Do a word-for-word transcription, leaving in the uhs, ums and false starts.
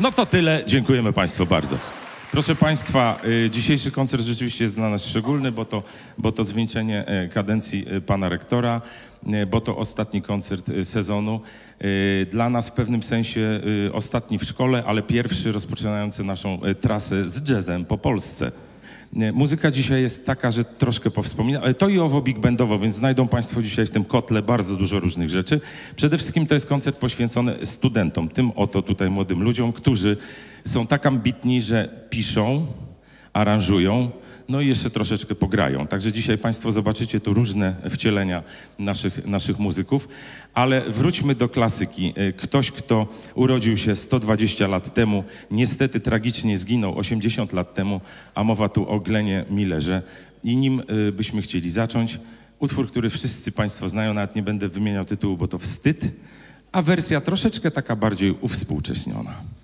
No to tyle. Dziękujemy Państwu bardzo. Proszę Państwa, y, dzisiejszy koncert rzeczywiście jest dla nas szczególny, bo to, bo to zwieńczenie y, kadencji y, pana rektora, y, bo to ostatni koncert y, sezonu. Y, dla nas w pewnym sensie y, ostatni w szkole, ale pierwszy rozpoczynający naszą y, trasę z jazzem po Polsce. Y, muzyka dzisiaj jest taka, że troszkę powspominam, ale to i owo big bandowo, więc znajdą Państwo dzisiaj w tym kotle bardzo dużo różnych rzeczy. Przede wszystkim to jest koncert poświęcony studentom, tym oto tutaj młodym ludziom, którzy są tak ambitni, że piszą, aranżują, no i jeszcze troszeczkę pograją. Także dzisiaj Państwo zobaczycie tu różne wcielenia naszych, naszych muzyków. Ale wróćmy do klasyki. Ktoś, kto urodził się sto dwadzieścia lat temu, niestety tragicznie zginął osiemdziesiąt lat temu, a mowa tu o Glenie Millerze. I nim byśmy chcieli zacząć. Utwór, który wszyscy Państwo znają, nawet nie będę wymieniał tytułu, bo to wstyd, a wersja troszeczkę taka bardziej uwspółcześniona.